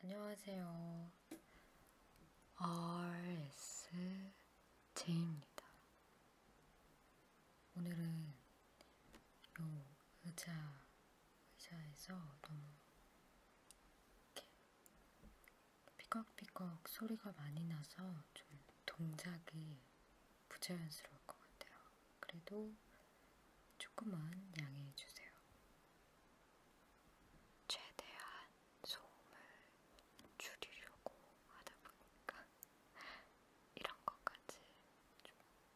안녕하세요. RSJ입니다. 오늘은 요 의자에서 너무 이렇게 삐걱삐걱 소리가 많이 나서 좀 동작이 부자연스러울 것 같아요. 그래도 조금만 양해해 주세요. 최대한 소음을 줄이려고 하다 보니까 이런 것까지 좀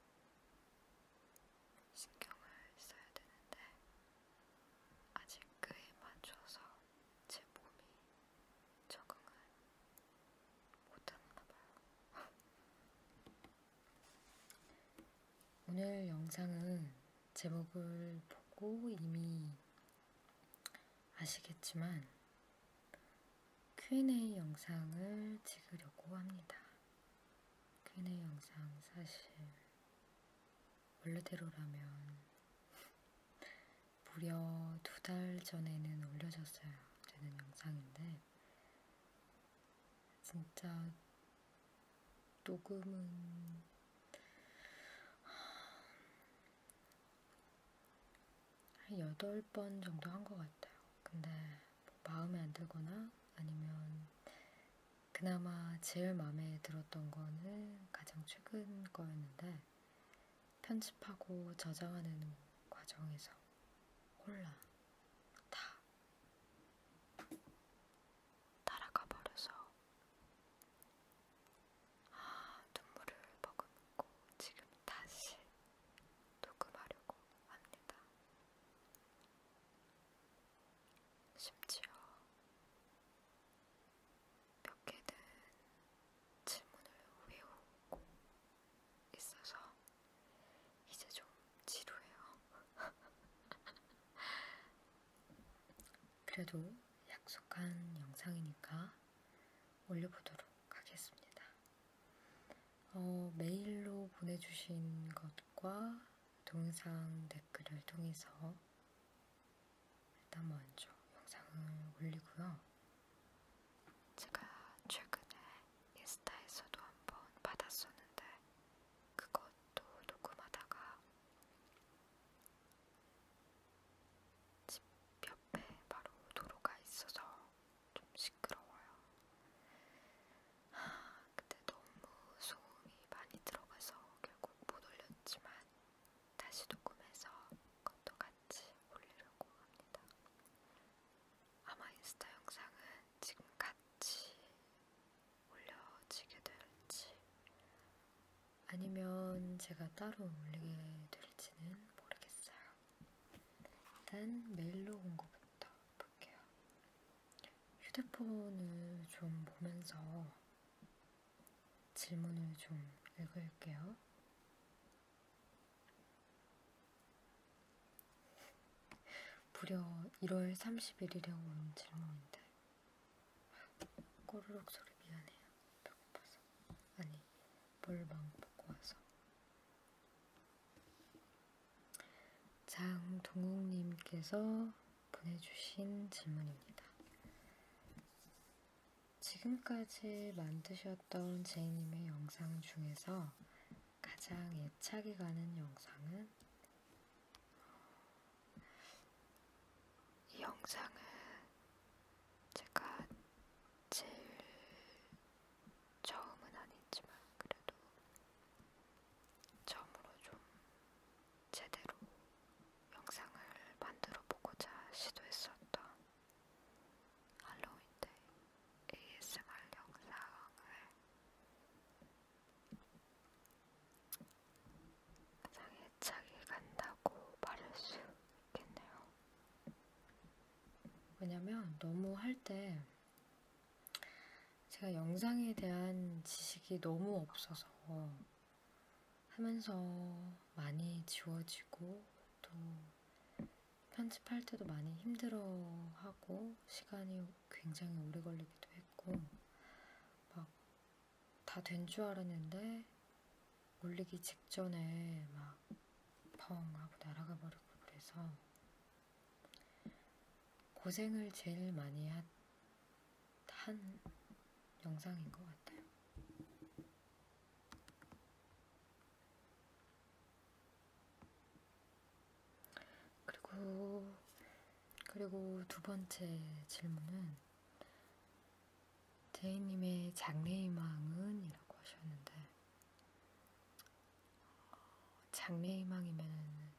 신경을 써야 되는데 아직 그에 맞춰서 제 몸이 적응을 못하나 봐요. 오늘 영상은 제목을 보고 이미 아시겠지만 Q&A 영상을 찍으려고 합니다. Q&A 영상 사실 원래대로라면 무려 2달 전에는 올려졌어야 되는 영상인데 진짜 녹음은 한 8번 정도 한 것 같아요. 근데 뭐 마음에 안 들거나 아니면 그나마 제일 마음에 들었던 거는 가장 최근 거였는데 편집하고 저장하는 과정에서 홀라 다 날아가 버려서 눈물을 머금고 지금 다시 녹음하려고 합니다. 심지어 몇 개는 질문을 외우고 있어서 이제 좀 지루해요. 그래도 약속한 영상이니까 올려보도록 하겠습니다. 메일로 보내주신 것과 동영상 댓글을 통해서 일단 먼저 영상을 올리고요. 제가 최근에 인스타에서도 한번 받았었는데 그것도 녹음하다가 집 옆에 바로 도로가 있어서 좀 시끄러워요. 근데 너무 소음이 많이 들어가서 결국 못 올렸지만 다시 녹음해서 그것도 같이 올리려고 합니다. 아마 인스타 영상은 지금 같이 올려지게 될지 아니면 제가 따로 올리게 될지는 모르겠어요. 일단 메일로 온 것부터 볼게요. 휴대폰을 좀 보면서 질문을 좀 읽을게요. 무려 1월 31일에 온 질문인데 꼬르륵 소리 미안해요. 배고파서. 아니, 뭘 막 먹고 와서. 장동욱님께서 보내주신 질문입니다. 지금까지 만드셨던 제이님의 영상 중에서 가장 애착이 가는 영상은? 이 영상은 제가 제일 처음은 아니지만 그래도 처음으로 좀 제대로 영상을 만들어 보고자 시도했었던 할로윈 때 ASMR 영상을 가장 애착이 간다고 말할 수 있겠네요. 왜냐면 너무 할 때 제가 영상에 대한 지식이 너무 없어서 하면서 많이 지워지고 또 편집할 때도 많이 힘들어하고 시간이 굉장히 오래 걸리기도 했고 막 다 된 줄 알았는데 올리기 직전에 막 펑 하고 날아가 버리고 그래서 고생을 제일 많이 한 영상인 것 같아요. 그리고 두 번째 질문은 제이님의 장래희망은? 이라고 하셨는데, 장래희망이면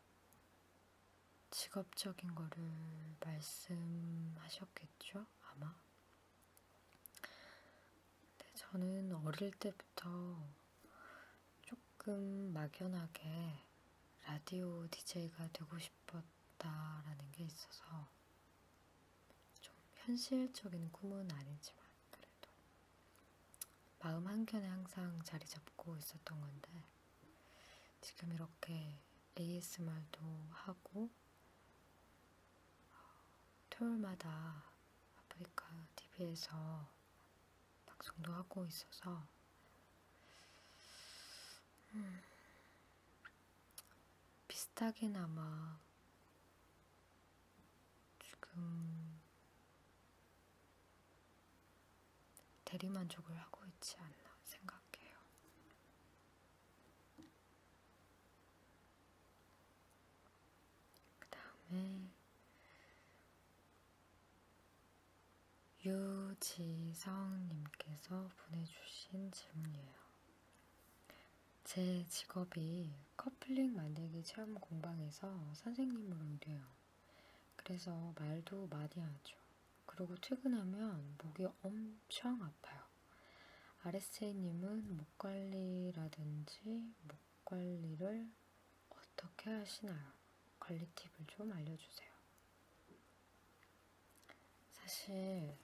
직업적인 거를 말씀하셨겠죠? 아마? 근데 저는 어릴 때부터 조금 막연하게 라디오 DJ가 되고 싶었다라는 게 있어서, 좀 현실적인 꿈은 아니지만 그래도 마음 한켠에 항상 자리 잡고 있었던 건데, 지금 이렇게 ASMR도 하고 토요일마다 아프리카 TV에서 방송도 하고 있어서 비슷하게나마 지금 대리만족을 하고 있지 않나 생각해요. 그 다음에 유지성님께서 보내주신 질문이에요. 제 직업이 커플링 만들기 체험 공방에서 선생님으로 일해요. 그래서 말도 많이 하죠. 그리고 퇴근하면 목이 엄청 아파요. RSA님은 목 관리라든지 목 관리를 어떻게 하시나요? 관리 팁을 좀 알려주세요. 사실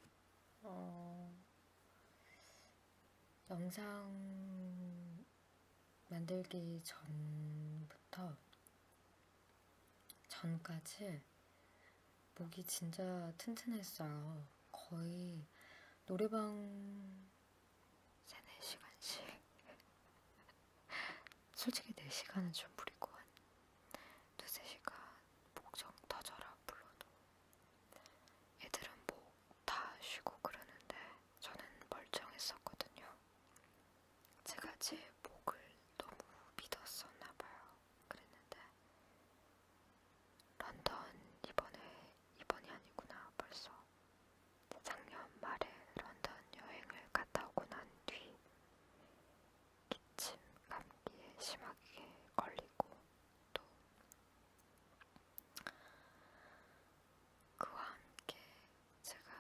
영상 만들기 전까지 목이 진짜 튼튼했어요. 거의 노래방 3, 4시간씩 솔직히 4시간은 좀 무리고 한 2, 3시간 목 좀 터져라 불러도 애들은 목 다 쉬고 그러는데 저는 멀쩡했었거든요. 제가 제 목을 너무 믿었었나봐요. 그랬는데 런던 이번이 아니구나. 벌써 작년 말에 런던 여행을 갔다 오고 난 뒤 기침, 감기에 심하게 걸리고 또 그와 함께 제가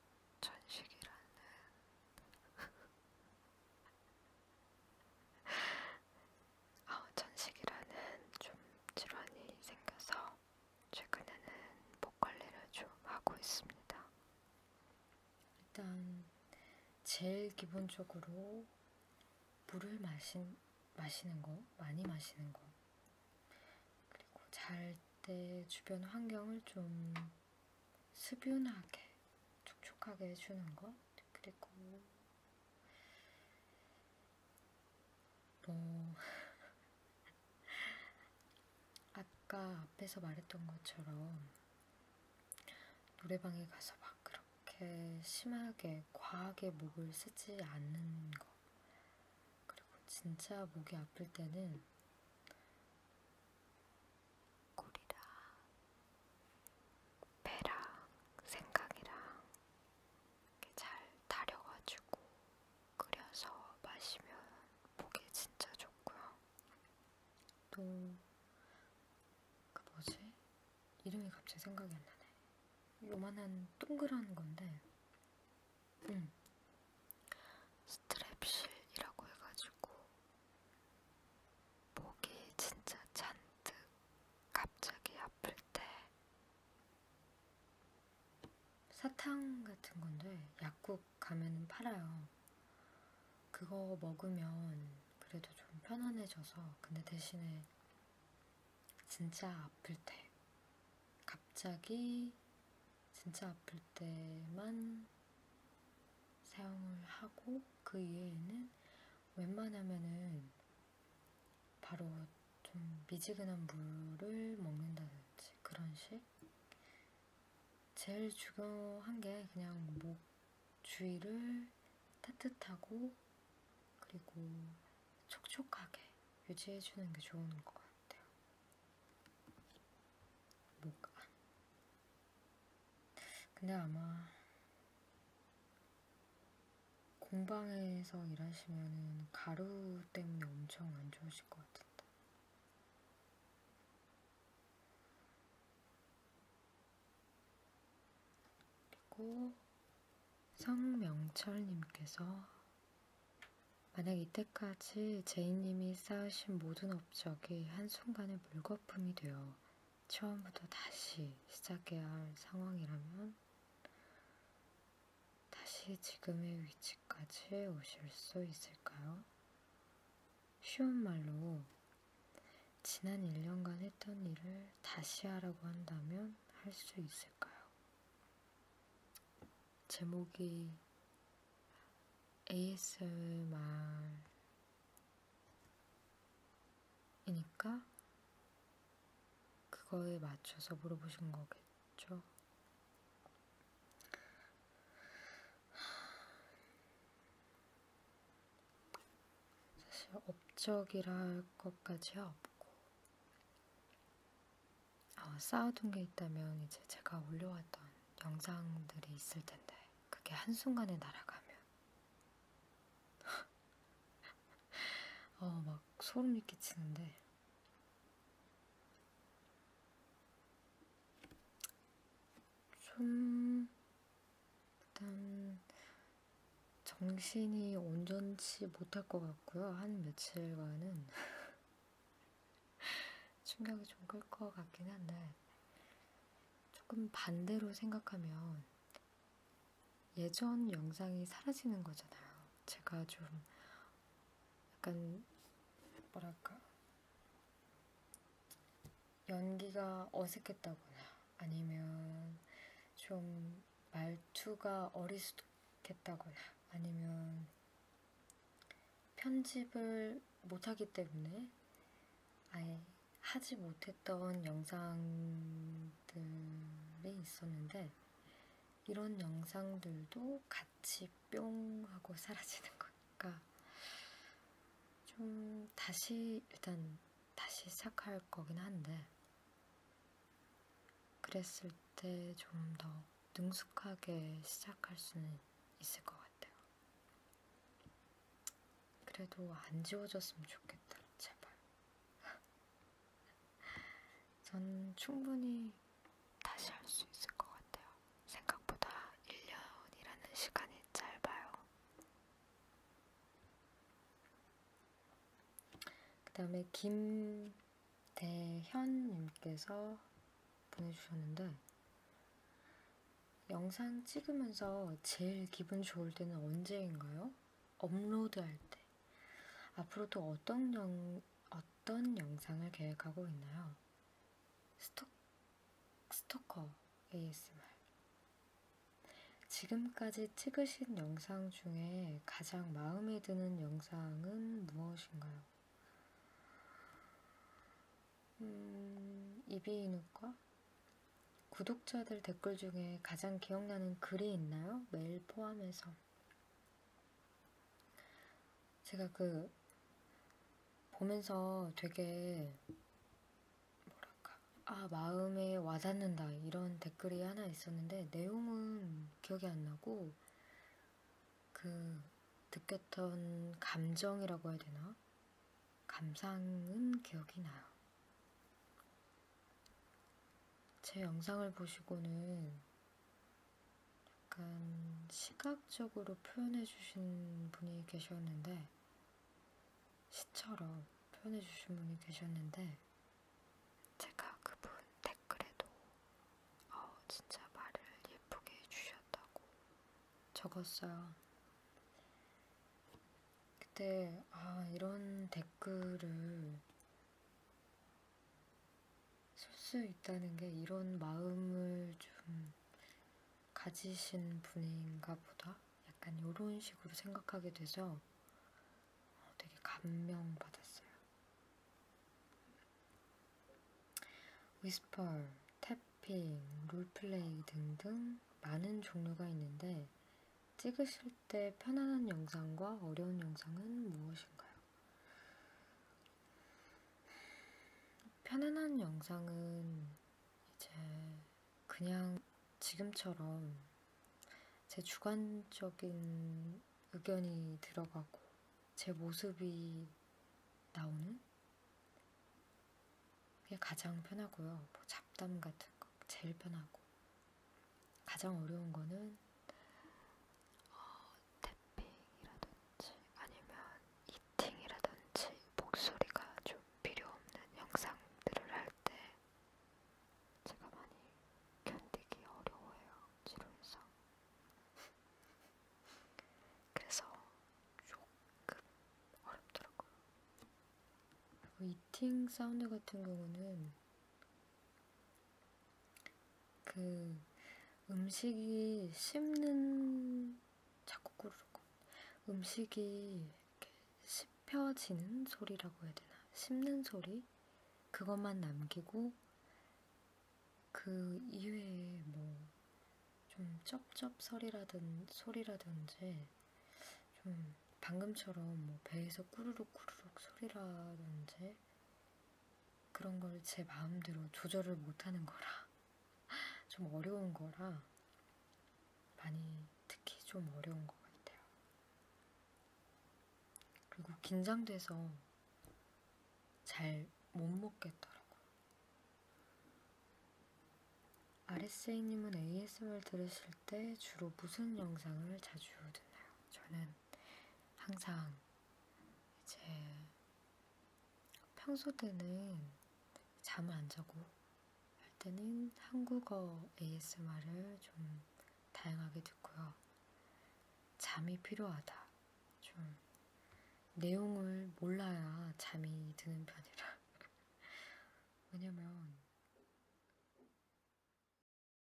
전식이라는 좀 질환이 생겨서 최근에는 목 관리를 좀 하고 있습니다. 일단 제일 기본적으로 물을 마시는 거, 많이 마시는 거, 그리고 잘 때 주변 환경을 좀 습윤하게, 촉촉하게 해주는 거, 그리고 아까 앞에서 말했던 것처럼 노래방에 가서 막 그렇게 심하게 과하게 목을 쓰지 않는 거, 그리고 진짜 목이 아플 때는 꿀이랑 배랑 생강이랑 이렇게 잘 달여가지고 끓여서 마시면 목에 진짜 좋고요. 또 그 뭐지? 이름이 갑자기 생각이 안 나네. 요만한 동그란 건데 스트랩실이라고 해가지고 목이 진짜 잔뜩 갑자기 아플 때 사탕 같은 건데 약국 가면 팔아요. 그거 먹으면 그래도 좀 편안해져서. 근데 대신에 진짜 아플 때, 갑자기 진짜 아플 때만 사용을 하고, 그 이외에는 웬만하면은 바로 좀 미지근한 물을 먹는다든지 그런 식. 제일 중요한 게 그냥 목 주위를 따뜻하고 그리고 촉촉하게 유지해주는 게 좋은 것 같아요. 뭐가? 근데 아마 공방에서 일하시면은 가루 때문에 엄청 안 좋으실 것 같은데. 그리고 성명철님께서 만약 이때까지 제이님이 쌓으신 모든 업적이 한순간에 물거품이 되어 처음부터 다시 시작해야 할 상황이라면 다시 지금의 위치까지 오실 수 있을까요? 쉬운 말로 지난 1년간 했던 일을 다시 하라고 한다면 할 수 있을까요? 제목이 ASMR이니까 그거에 맞춰서 물어보신 거겠죠? 사실 업적이라 할 것까지 없고 쌓아둔 게 있다면 이제 제가 올려왔던 영상들이 있을 텐데 그게 한순간에 날아가면 막 소름이 끼치는데 좀 일단 정신이 온전치 못할 것 같고요. 한 며칠간은 충격이 좀 클 것 같긴 한데 조금 반대로 생각하면 예전 영상이 사라지는 거잖아요. 제가 좀 약간 뭐랄까 연기가 어색했다거나 아니면 좀 말투가 어리숙했다거나 아니면 편집을 못하기 때문에 아예 하지 못했던 영상들이 있었는데 이런 영상들도 같이 뿅 하고 사라지는 거니까 좀 일단 다시 시작할 거긴 한데 그랬을 때 좀 더 능숙하게 시작할 수는 있을 것 같아요. 그래도 안 지워졌으면 좋겠다, 제발. 전 충분히 다시 할 수 있을 것 같아요. 생각보다 1년이라는 시간이 짧아요. 그 다음에 김대현님께서 보내주셨는데 영상 찍으면서 제일 기분 좋을 때는 언제인가요? 업로드할 때. 앞으로도 어떤 영상을 계획하고 있나요? 스토커 ASMR. 지금까지 찍으신 영상 중에 가장 마음에 드는 영상은 무엇인가요? 이비인후과? 구독자들 댓글 중에 가장 기억나는 글이 있나요? 메일 포함해서. 제가 보면서 되게 마음에 와닿는다 이런 댓글이 하나 있었는데 내용은 기억이 안 나고 느꼈던 감정이라고 해야 되나? 감상은 기억이 나요. 제 영상을 보시고는 약간 시각적으로 표현해 주신 분이 계셨는데 시처럼 표현해 주신 분이 계셨는데 제가 그분 댓글에도 진짜 말을 예쁘게 해주셨다고 적었어요. 그때 이런 댓글을 쓸 수 있다는 게 이런 마음을 좀 가지신 분인가 보다 약간 이런 식으로 생각하게 돼서 되게 감명받았어요. 위스퍼, 태핑, 롤플레이 등등 많은 종류가 있는데 찍으실 때 편안한 영상과 어려운 영상은 무엇인가요? 편안한 영상은 이제 그냥 지금처럼 제 주관적인 의견이 들어가고 제 모습이 나오는 게 가장 편하고요. 뭐 잡담 같은 거 제일 편하고, 가장 어려운 거는 태핑이라든지 아니면 이팅이라든지 목소리가 좀 필요 없는 영상들을 할 때 제가 많이 견디기 어려워요, 지루해서. 그래서 조금 어렵더라고요. 그리고 이팅 사운드 같은 경우는 그 음식이 씹는, 자꾸 꾸르륵, 음식이 이렇게 씹혀지는 소리라고 해야 되나? 씹는 소리? 그것만 남기고 그 이외에 뭐 좀 쩝쩝 소리라든지 좀 방금처럼 뭐 배에서 꾸르륵 꾸르륵 소리라든지 그런 걸 제 마음대로 조절을 못하는 거라 좀 어려운 거라 많이 특히 좀 어려운 것 같아요. 그리고 긴장돼서 잘 못 먹겠더라고요. RSA님은 ASMR 들으실 때 주로 무슨 영상을 자주 듣나요? 저는 항상 이제 평소 때는 잠을 안 자고 할 때는 한국어 ASMR을 좀 다양하게 듣고요. 잠이 필요하다, 좀 내용을 몰라야 잠이 드는 편이라 왜냐면